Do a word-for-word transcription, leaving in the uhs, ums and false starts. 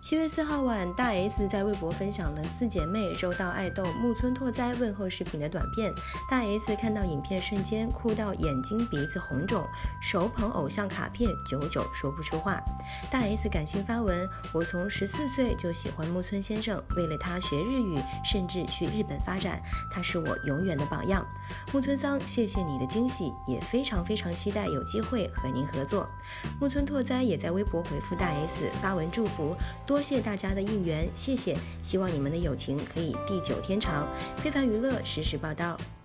七月四号晚，大 S 在微博分享了四姐妹周到爱豆木村拓哉问候视频的短片。大 S 看到影片瞬间哭到眼睛鼻子红肿，手捧偶像卡片，久久说不出话。大 S 感性发文：我从十四岁就喜欢木村先生，为了他学日语，甚至去日本发展，他是我永远的榜样。木村桑，谢谢你的惊喜，也非常非常期待有机会和您合作。木村拓哉也在微博回复大 S 发文祝福，多谢大家的应援，谢谢，希望你们的友情可以地久天长。非凡娱乐实时报道。